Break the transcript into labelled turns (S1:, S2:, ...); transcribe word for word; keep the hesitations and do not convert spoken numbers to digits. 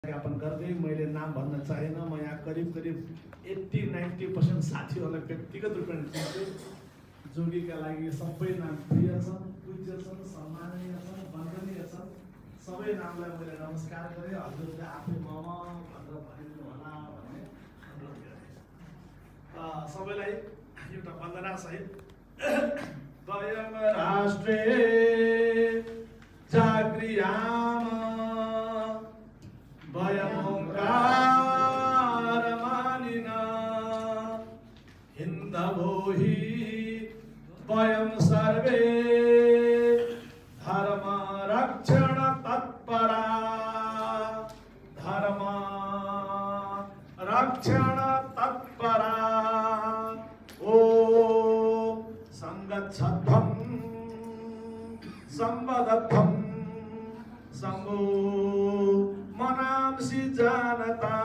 S1: ज्ञापन गर्दै मैले नाम भन्न चाहेन। म यहाँ करिब करिब एट्टी नाइन्टी पर्सेंट साथीहरूलाई व्यक्तिगत रूपमा चिन्छु। जोगीका लागि सबै नाम प्रिय छन्, पूज्य छन्, सम्माननीय छन्, वन्दनीय छन्। सबै नामलाई मैले नमस्कार गरेँ। हजुरले आफै मम भनेर भनिदिनु होला भन्ने अनुरोध गरेँ। सबैलाई एउटा वन्दना सहित वयम राष्ट्रे जागृयाम वयम ओंकार मानिना हिंदवो हि वयम सर्वे धर्म रक्षण तत्परा धर्म रक्षण तत्परा ओम संगच्छध्वं संवदध्वं संगो मनांसि जानता